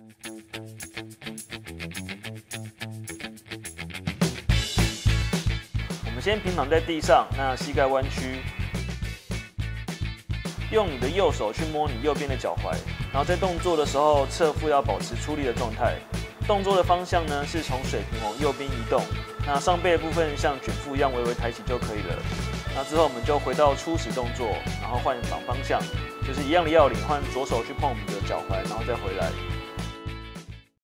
我们先平躺在地上，那膝盖弯曲，用你的右手去摸你右边的脚踝，然后在动作的时候，侧腹要保持出力的状态。动作的方向呢是从水平往右边移动，那上背的部分像卷腹一样微微抬起就可以了。那之后我们就回到初始动作，然后换反方向，就是一样的要领，换左手去碰我们的脚踝，然后再回来。